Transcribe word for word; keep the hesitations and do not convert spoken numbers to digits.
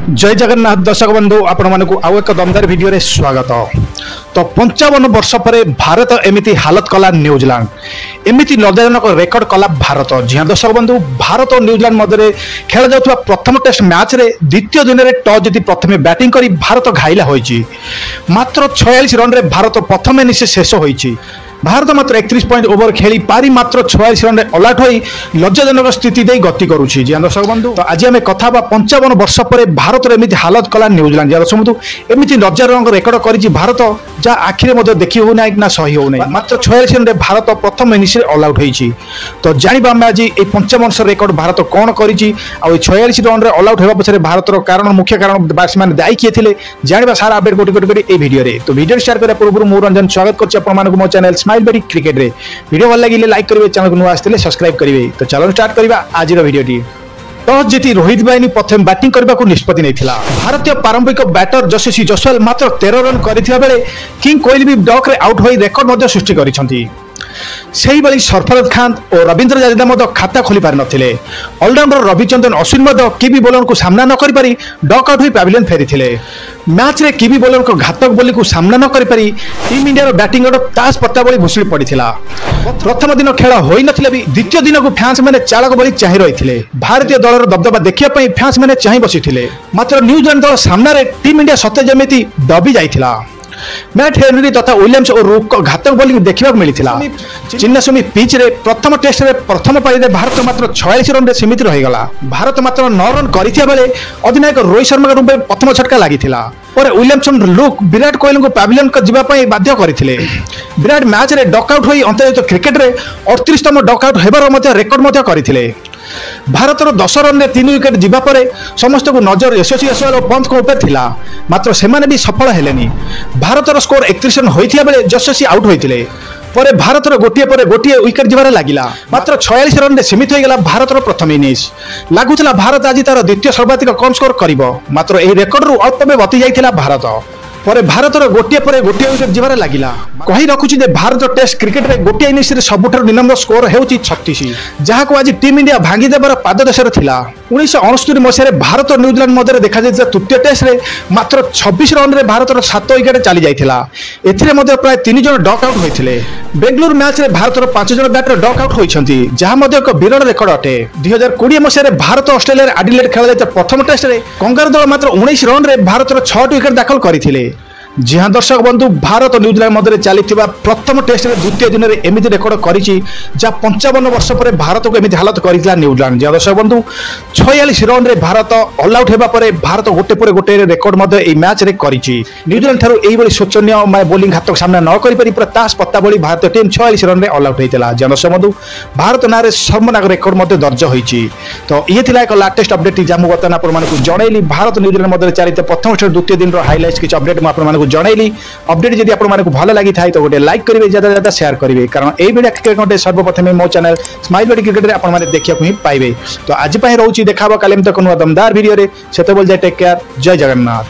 जय जगन्नाथ दर्शक बंधु आपण मानक आउ एक दमदार वीडियो रे स्वागत। तो पंचावन वर्ष पर भारत एमिति हालत कला न्यूजीलैंड एमिति लज्जाजनक रेकर्ड कला भारत। जी हाँ दर्शक बंधु, भारत और न्यूजीलैंड मध्य खेल जाउथबा प्रथम टेस्ट मैच रे द्वितीय दिन में टॉस जीति प्रथमे बैटिंग करी भारत घाइला होईची। मात्र छियालीस रन रे भारत प्रथम इनिंग्स शेष होईची। भारत मात्र एकतीस पॉइंट ओवर खेली पारी मात्र छियालीस रन अलर्ट होई लज्जाजनक स्थिति दे गति करुछि। जी दर्शक बंधु, तो आज आम कथा पंचावन वर्ष पर भारत एमती हालत कला न्यूजीलैंड। दर्शक बंधु, एमती लज्जाजनक रेकर्ड करिछि भारत जहाँ आखिरे मध्य देखि हो ना सही हो ना। मात्र छियालीस रन भारत प्रथम इनिंग्स अलआउट होईछि। तो जानिबा हम आज ए पंचावन वर्ष रेकर्ड भारत कौन करिछि आ छियालीस रन अलआउट होबा पछरे भारतर कारण मुख्य कारण बैट्समैन दायी किए थिले जानिबा सारा अपडेट गोटी गोटी करी ए वीडियो रे। तो वीडियो स्टार्ट करबा पूर्व मु रंजन स्वागत करछि आपन मानक मो चैनल स्माइल बडी क्रिकेट रे। वीडियो भल लगिले लाइक करिवे, चैनल को नुआ आस्ते सब्सक्राइब करिवे। तो चलो स्टार्ट करबा आज रो वीडियो टी। टॉस जीति रोहित बाहिनी प्रथम बैटिंग करने को निष्पत्ति नहीं। भारतीय प्रारंभिक बैटर यशस्वी जसवाल मात्र तेरह रन करथिबा बेले किंग कोहली भी डॉक रे आउट होई रेकर्ड मध्य सृष्टि करिसंती। सेही बली सरफराज खान और रविंद्र जडेजा मध्य खाता खोली पार नथिले। ऑलराउंडर रविचंद्रन अश्विन मध्य किवी बॉलर को सामना न करि पारी डॉक आउट होई पैविलियन फेरिथिले। मैच रे किवी बॉलर को घातक बोली को सामना न करि पारी टीम इंडिया रो बैटिंग रो तास पत्ता बोली भुसुड़ी पड़िथिला। प्रथम दिन खेल होई नथिले भी द्वितीय दिन को फैंस माने चालक बोली चाहि रहिथिले। भारतीय दल रो दबदबा देखिया पई फैंस माने चाहि बसिथिले। मात्र न्यूजीलैंड दल सामना रे टीम इंडिया सत्य जमिति दबी जाइथिला। मैट हेनरी तथा विलियम्स और रूक को घातक बॉलिंग देखा मिलता। चिन्नास्वामी पिच रे प्रथम टेस्ट रे प्रथम पारी रे भारत मात्र छियालीस रन रे सीमित रहीगला। भारत मात्र नौ रन करिथिया बेले अधिनायक रोहित शर्मा रूप में प्रथम झटका लागिथिला। पर विलियमसन लुक विराट कोहली को पैविलियन को जीवा पई बाध्य करथिले। विराट मैच रे डॉकआउट होई अंतर्जातीय क्रिकेट रे अड़तीस तम डॉकआउट हेबार मध्य रेकर्ड मध्य करथिले। भारत दस रन में तीन विकेट जीवा पर समस्त को नजर यशस्वी जसवाल और पंत को ऊपर थिला। मात्र सेमाने भी सफल हेलेनी। भारत स्कोर एकतीस रन होइथिया बेले यशस्वी आउट होइथिले। पर भारत गोटे पर गोटे विकेट जीवार लगिला। मात्र छियालीस रन में सीमित होइगला भारत प्रथम इनिंग्स। लगुला भारत आज तार द्वितीय सर्वाधिक कम स्कोर करिवो। मात्र एही रेकर्ड रु अल्प में बति जाइथिला भारत। पर भारत गोटे पर गोटे विकेट जीवार लगिला। कही रखुछि जे भारत टेस्ट क्रिकेट रे गोटे इनिंग्स रे सबुठार निम्न स्कोर हेउछि छत्तीस, जहाँ को आज टीम इंडिया भांगी देबार पाददेश थिला। उन्नीस अणस्तरी मसीह भारत और न्यूजीलैंड मध्य देखा जाइथिला तृतीय टेस्ट रे मात्र छब्बीस रन रे भारत सात विकेट चली जाइथिला। एथिरे मध्य प्राय तीन जन डॉक आउट होइथिले। बेंगलुरु मैच रे भारत पांच जन बैटर डॉक आउट होइछंती, जहाँ मध्य एक विरल रेकर्ड अटे। दुई हजार कोड़े मसीह भारत ऑस्ट्रेलिया रे एडिलेड खेला जाइता प्रथम टेस्ट रे कंगारू दल मात्र उन्नीस रन रे भारत छह विकेट दाखल करथिले। जी हाँ दर्शक बंधु, भारत और न्यूजीलैंड मध्य चली प्रथम टेस्ट रे द्वितीय दिन में एमती रेकर्ड करिछि जहाँ पंचावन वर्ष पर भारत को एमती हालत करितला न्यूजीलैंड। जी दर्शक बंधु, छियालीस रन रे भारत ऑल आउट हेबा परे भारत गोटे पर गोटे रेकर्ड मध्य ए मैच रे करिछि। न्यूजीलैंड थारु एई बली शोचनीय बोलिंग घातक सामना न करि पारि पूरा तास पत्ता बली भारतीय टीम छियालीस रन रे ऑल आउट हेतिला। जी दर्शक बंधु, भारत नारे सर्वनाक रेकर्ड मध्य दर्ज होइछि। तो ये थिला एक लेटेस्ट अपडेट जहाँ मुझे बर्तमान आपण मानकु जणैली। भारत न्यूजीलैंड मध्य चलित प्रथम टेस्ट द्वितीय दिन रो हाइलाइट्स किछ अपडेट मैं आपण मानकु जणैली। अपडेट जदि आपण मानकु भल लागि थाई तो गोटे लाइक करिवे, ज्यादा ज्यादा शेयर करिवे, कारण एई वीडियो क्रिकेट कंटेंट सर्वप्रथम मो चैनल स्माइल बडी क्रिकेट रे आपण माने देखिया को ही पाइबे। तो आज पय रहउची देखाबो कालेम तक नुवा दमदार वीडियो रे। सेते बोल जाय टेक केयर। जय जगन्नाथ।